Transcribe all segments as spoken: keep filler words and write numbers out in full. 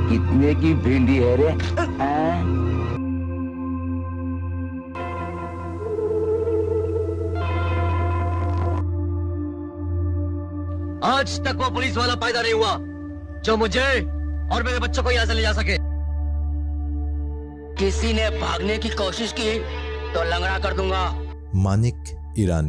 कितने की भिंडी है रे? आज तक वो पुलिस वाला पैदा नहीं हुआ जो मुझे और मेरे बच्चों को यहाँ से ले जा सके। किसी ने भागने की कोशिश की तो लंगड़ा कर दूंगा। मानिक ईरानी,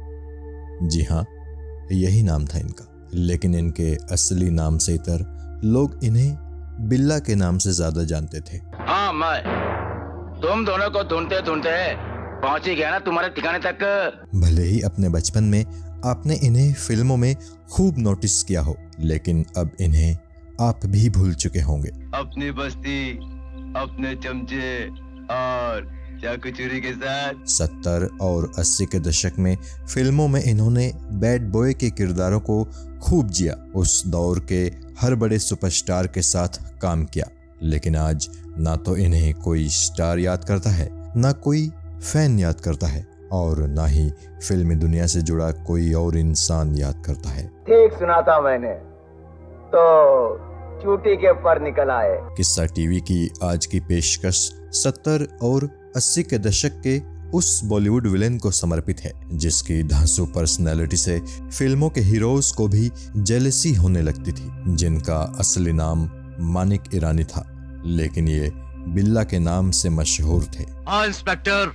जी हाँ, यही नाम था इनका, लेकिन इनके असली नाम से इतर लोग इन्हें बिल्ला के नाम से ज्यादा जानते थे। हाँ, मैं तुम दोनों को ढूंढते ढूंढते पहुंच ही गया ना तुम्हारे ठिकाने तक। भले ही अपने बचपन में आपने इन्हें फिल्मों में खूब नोटिस किया हो, लेकिन अब इन्हें आप भी भूल चुके होंगे। अपनी बस्ती, अपने चमचे और चाकू चूरी के साथ। सत्तर और अस्सी के दशक में फिल्मों में इन्होंने बैड बॉय के किरदारों को खूब जिया। उस दौर के हर बड़े सुपरस्टार के साथ काम किया, लेकिन आज ना तो इन्हें कोई स्टार याद करता है, ना कोई फैन याद करता है, और ना ही फिल्मी दुनिया से जुड़ा कोई और इंसान याद करता है। ठीक सुना था मैंने तो चूटी के पर निकल आए। किस्सा टीवी की आज की पेशकश सत्तर और अस्सी के दशक के उस बॉलीवुड विलेन को समर्पित है जिसकी धांसू पर्सनैलिटी से फिल्मों के हीरोज को भी जेलसी होने लगती थी, जिनका असली नाम मानिक ईरानी था, लेकिन ये बिल्ला के नाम से मशहूर थे। हाँ इंस्पेक्टर,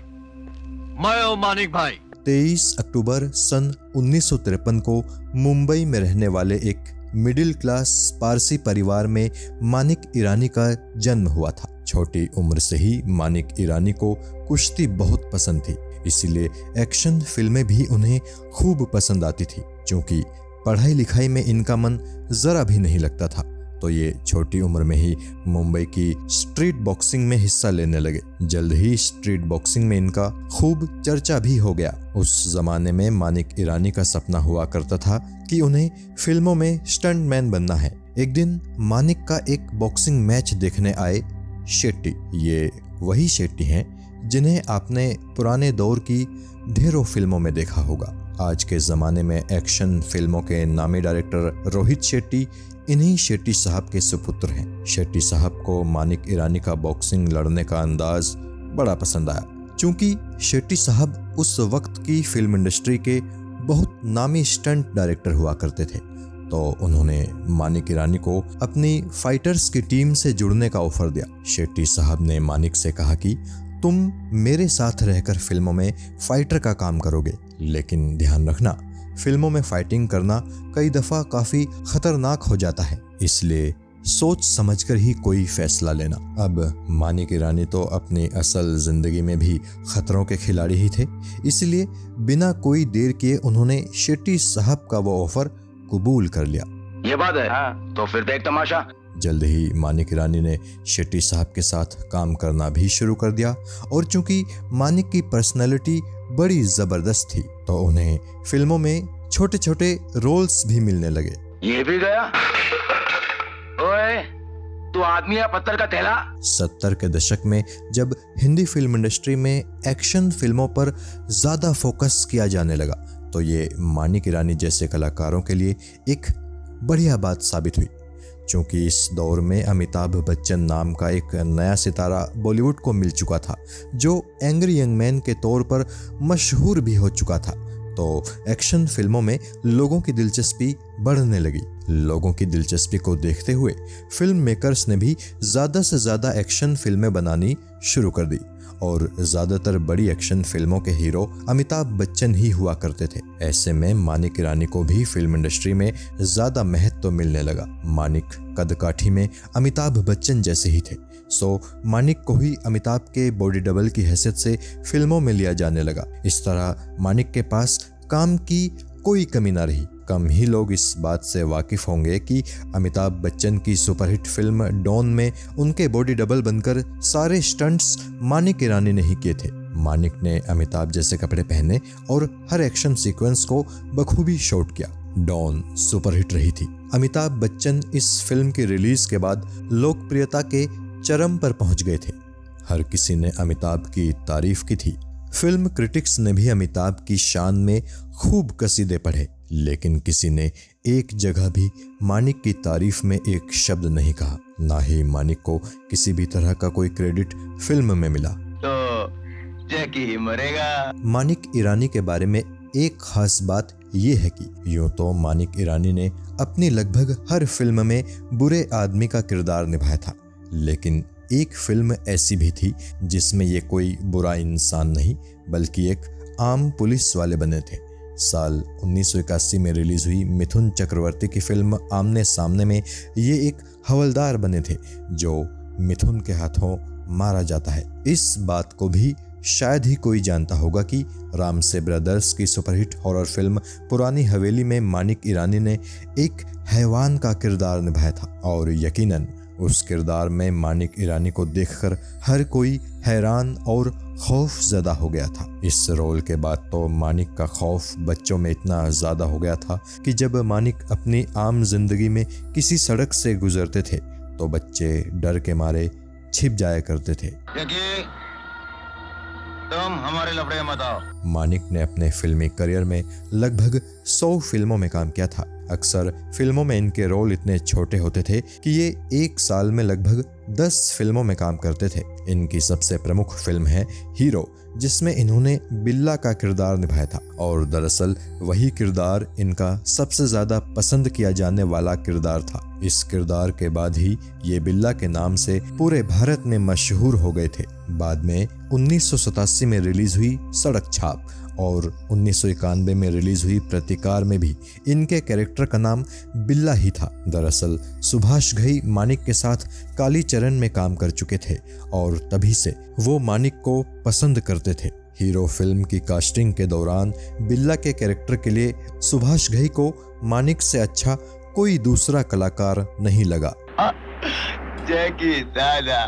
मैं हूं मानिक भाई। तेईस अक्टूबर सन उन्नीस सौ तिरपन को मुंबई में रहने वाले एक मिडिल क्लास पारसी परिवार में मानिक ईरानी का जन्म हुआ था। छोटी उम्र से ही मानिक ईरानी को कुश्ती बहुत पसंद थी, इसीलिए एक्शन फिल्में भी उन्हें खूब पसंद आती थी। क्योंकि पढ़ाई लिखाई में इनका मन जरा भी नहीं लगता था, तो ये छोटी उम्र में ही मुंबई की स्ट्रीट बॉक्सिंग में हिस्सा लेने लगे। जल्द ही स्ट्रीट बॉक्सिंग में इनका खूब चर्चा भी हो गया। उस जमाने में मानिक ईरानी का सपना हुआ करता था कि उन्हें फिल्मों में स्टंटमैन बनना है। एक दिन मानिक का एक बॉक्सिंग मैच देखने आए शेट्टी। ये वही शेट्टी हैं जिन्हें आपने पुराने दौर की ढेरों फिल्मों में देखा होगा। आज के ज़माने में एक्शन फिल्मों के नामी डायरेक्टर रोहित शेट्टी इन्हीं शेट्टी साहब के सुपुत्र हैं। शेट्टी साहब को मानिक ईरानी का बॉक्सिंग लड़ने का अंदाज बड़ा पसंद आया। चूंकि शेट्टी साहब उस वक्त की फिल्म इंडस्ट्री के बहुत नामी स्टंट डायरेक्टर हुआ करते थे, तो उन्होंने मानिक ईरानी को अपनी फाइटर्स की टीम से जुड़ने का ऑफर दिया। शेट्टी साहब ने मानिक से कहा कि तुम मेरे साथ रहकर फिल्मों में फाइटर का काम करोगे, लेकिन ध्यान रखना फिल्मों में फाइटिंग करना कई दफा काफी खतरनाक हो जाता है, इसलिए सोच समझकर ही कोई फैसला लेना। अब मानिक ईरानी तो अपनी असल जिंदगी में भी खतरों के खिलाड़ी ही थे, इसलिए बिना कोई देर किए उन्होंने शेट्टी साहब का वो ऑफर कबूल कर लिया। ये बात है, हाँ, तो फिर देख तमाशा। जल्द ही मानिक ईरानी ने शेट्टी साहब के साथ काम करना भी शुरू कर दिया, और चूंकि मानिक की पर्सनैलिटी बड़ी जबरदस्त थी, तो उन्हें फिल्मों में छोटे छोटे रोल्स भी मिलने लगे। ये भी गया? ओए, तू आदमी या पत्थर का थैला? सत्तर के दशक में जब हिंदी फिल्म इंडस्ट्री में एक्शन फिल्मों पर ज्यादा फोकस किया जाने लगा, तो ये मानिक ईरानी जैसे कलाकारों के लिए एक बढ़िया बात साबित हुई। क्योंकि इस दौर में अमिताभ बच्चन नाम का एक नया सितारा बॉलीवुड को मिल चुका था, जो एंग्री यंग मैन के तौर पर मशहूर भी हो चुका था, तो एक्शन फिल्मों में लोगों की दिलचस्पी बढ़ने लगी। लोगों की दिलचस्पी को देखते हुए फिल्म मेकर्स ने भी ज़्यादा से ज़्यादा एक्शन फिल्में बनानी शुरू कर दी, और ज़्यादातर बड़ी एक्शन फिल्मों के हीरो अमिताभ बच्चन ही हुआ करते थे। ऐसे में मानिक ईरानी को भी फिल्म इंडस्ट्री में ज़्यादा महत्व मिलने लगा। मानिक कदकाठी में अमिताभ बच्चन जैसे ही थे, सो मानिक को ही अमिताभ के बॉडी डबल की हैसियत से फिल्मों में लिया जाने लगा। इस तरह मानिक के पास काम की कोई कमी ना रही। कम ही लोग इस बात से वाकिफ होंगे कि अमिताभ बच्चन की सुपरहिट फिल्म डॉन में उनके बॉडी डबल बनकर सारे स्टंट्स मानिक ईरानी ने ही किए थे। मानिक ने अमिताभ जैसे कपड़े पहने और हर एक्शन सीक्वेंस को बखूबी शॉट किया। डॉन सुपरहिट रही थी। अमिताभ बच्चन इस फिल्म की रिलीज के बाद लोकप्रियता के चरम पर पहुंच गए थे। हर किसी ने अमिताभ की तारीफ की थी। फिल्म क्रिटिक्स ने भी अमिताभ की शान में खूब कसीदे पढ़े, लेकिन किसी ने एक जगह भी मानिक की तारीफ में एक शब्द नहीं कहा। ना ही मानिक को किसी भी तरह का कोई क्रेडिट फिल्म में मिला। तो जैकी ही मरेगा। मानिक ईरानी के बारे में एक खास बात ये है कि यूं तो मानिक ईरानी ने अपनी लगभग हर फिल्म में बुरे आदमी का किरदार निभाया था, लेकिन एक फिल्म ऐसी भी थी जिसमें ये कोई बुरा इंसान नहीं बल्कि एक आम पुलिस वाले बने थे। साल उन्नीस सौ इक्यासी में रिलीज हुई मिथुन चक्रवर्ती की फिल्म आमने सामने में ये एक हवलदार बने थे जो मिथुन के हाथों मारा जाता है। इस बात को भी शायद ही कोई जानता होगा कि रामसे ब्रदर्स की superhit horror film Purani Haveli में मानिक ईरानी ने एक हैवान का किरदार निभाया था और यकीनन उस किरदार में मानिक ईरानी को देखकर हर कोई हैरान और खौफ ज़दा हो गया था। इस रोल के बाद तो मानिक का खौफ बच्चों में इतना ज़्यादा हो गया था कि जब मानिक अपनी आम जिंदगी में किसी सड़क से गुजरते थे तो बच्चे डर के मारे छिप जाया करते थे। तुम हमारे लफड़े मत आओ। मानिक ने अपने फिल्मी करियर में लगभग सौ फिल्मों में काम किया था। अक्सर फिल्मों में इनके रोल इतने छोटे होते थे कि ये एक साल में लगभग दस फिल्मों में काम करते थे। इनकी सबसे प्रमुख फिल्म है हीरो, जिसमें इन्होंने बिल्ला का किरदार निभाया था और दरअसल वही किरदार इनका सबसे ज्यादा पसंद किया जाने वाला किरदार था। इस किरदार के बाद ही ये बिल्ला के नाम से पूरे भारत में मशहूर हो गए थे। बाद में उन्नीस सौ सतासी में रिलीज हुई सड़क छाप और उन्नीस सौ इक्यानवे में रिलीज हुई प्रतिकार में भी इनके कैरेक्टर का नाम बिल्ला ही था। दरअसल सुभाष घई मानिक के साथ कालीचरण में काम कर चुके थे और तभी से वो मानिक को पसंद करते थे। हीरो फिल्म की कास्टिंग के दौरान बिल्ला के कैरेक्टर के लिए सुभाष घई को मानिक से अच्छा कोई दूसरा कलाकार नहीं लगा। जैकी दादा,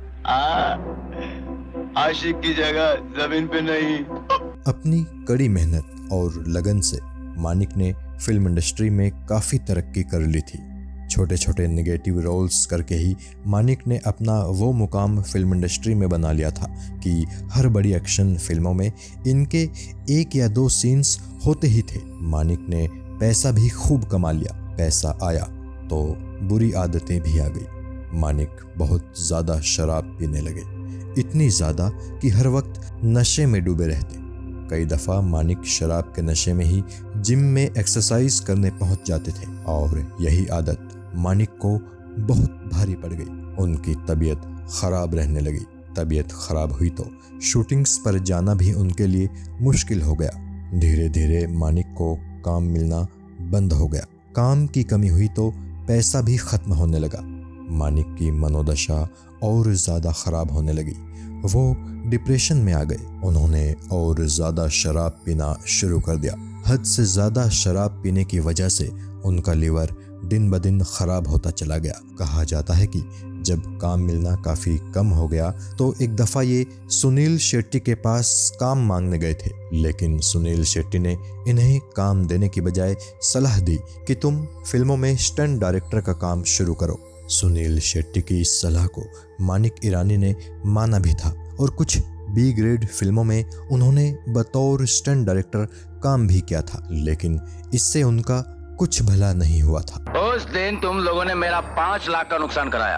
आशिक की जगह जमीन पे नहीं। अपनी कड़ी मेहनत और लगन से मानिक ने फिल्म इंडस्ट्री में काफ़ी तरक्की कर ली थी। छोटे छोटे नेगेटिव रोल्स करके ही मानिक ने अपना वो मुकाम फिल्म इंडस्ट्री में बना लिया था कि हर बड़ी एक्शन फिल्मों में इनके एक या दो सीन्स होते ही थे। मानिक ने पैसा भी खूब कमा लिया। पैसा आया तो बुरी आदतें भी आ गई। मानिक बहुत ज़्यादा शराब पीने लगे, इतनी ज़्यादा कि हर वक्त नशे में डूबे रहते। कई दफ़ा मानिक शराब के नशे में ही जिम में एक्सरसाइज करने पहुंच जाते थे और यही आदत मानिक को बहुत भारी पड़ गई। उनकी तबीयत खराब रहने लगी। तबीयत खराब हुई तो शूटिंग्स पर जाना भी उनके लिए मुश्किल हो गया। धीरे धीरे मानिक को काम मिलना बंद हो गया। काम की कमी हुई तो पैसा भी खत्म होने लगा। मानिक की मनोदशा और ज़्यादा खराब होने लगी। वो डिप्रेशन में आ गए। उन्होंने और ज़्यादा शराब पीना शुरू कर दिया। हद से ज़्यादा शराब पीने की वजह से उनका लीवर दिन ब दिन खराब होता चला गया। कहा जाता है कि जब काम मिलना काफ़ी कम हो गया तो एक दफ़ा ये सुनील शेट्टी के पास काम मांगने गए थे, लेकिन सुनील शेट्टी ने इन्हें काम देने की बजाय सलाह दी कि तुम फिल्मों में स्टंट डायरेक्टर का काम शुरू करो। सुनील शेट्टी की इस सलाह को मानिक ईरानी ने माना भी था और कुछ बी ग्रेड फिल्मों में उन्होंने बतौर स्टंट डायरेक्टर काम भी किया था, लेकिन इससे उनका कुछ भला नहीं हुआ था। उस दिन तुम लोगों ने मेरा पांच लाख का नुकसान कराया।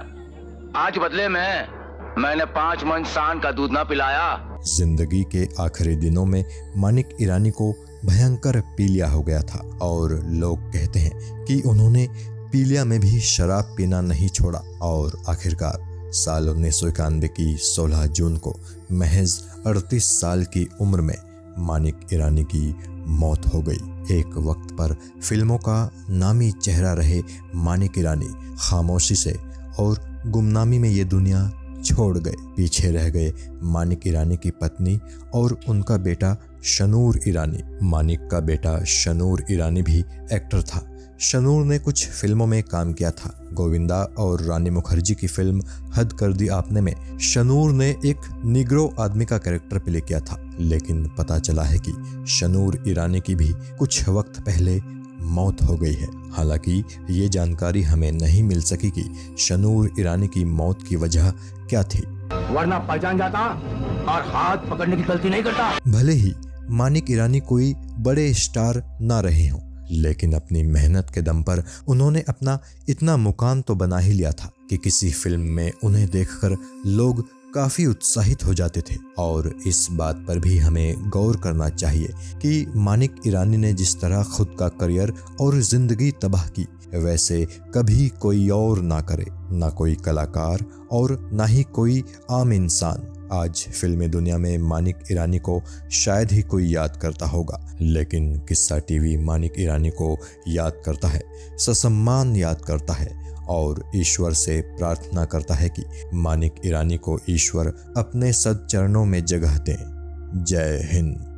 आज बदले में मैंने पांच मन सांड का दूध ना पिलाया। जिंदगी के आखिरी दिनों में मानिक ईरानी को भयंकर पीलिया हो गया था और लोग कहते हैं कि उन्होंने पीलिया में भी शराब पीना नहीं छोड़ा और आखिरकार साल उन्नीस सौ इक्यानवे की सोलह जून को महज अड़तीस साल की उम्र में मानिक ईरानी की मौत हो गई। एक वक्त पर फिल्मों का नामी चेहरा रहे मानिक ईरानी खामोशी से और गुमनामी में ये दुनिया छोड़ गए। पीछे रह गए मानिक ईरानी की पत्नी और उनका बेटा शनूर ईरानी। मानिक का बेटा शनूर ईरानी भी एक्टर था। शनूर ने कुछ फिल्मों में काम किया था। गोविंदा और रानी मुखर्जी की फिल्म हद कर दी आपने में शनूर ने एक निग्रो आदमी का कैरेक्टर प्ले किया था, लेकिन पता चला है कि शनूर ईरानी की भी कुछ वक्त पहले मौत हो गई है। हालांकि ये जानकारी हमें नहीं मिल सकी कि शनूर ईरानी की मौत की वजह क्या थी, वरना पहचान जाता और हाथ पकड़ने की गलती नहीं करता। भले ही मानिक ईरानी कोई बड़े स्टार ना रहे हों, लेकिन अपनी मेहनत के दम पर उन्होंने अपना इतना मुकाम तो बना ही लिया था कि किसी फिल्म में उन्हें देखकर लोग काफ़ी उत्साहित हो जाते थे। और इस बात पर भी हमें गौर करना चाहिए कि मानिक ईरानी ने जिस तरह खुद का करियर और ज़िंदगी तबाह की, वैसे कभी कोई और ना करे, ना कोई कलाकार और ना ही कोई आम इंसान। आज फिल्मी दुनिया में मानिक ईरानी को शायद ही कोई याद करता होगा, लेकिन किस्सा टीवी मानिक ईरानी को याद करता है, ससम्मान याद करता है और ईश्वर से प्रार्थना करता है कि मानिक ईरानी को ईश्वर अपने सद्चरणों में जगह दें। जय हिंद।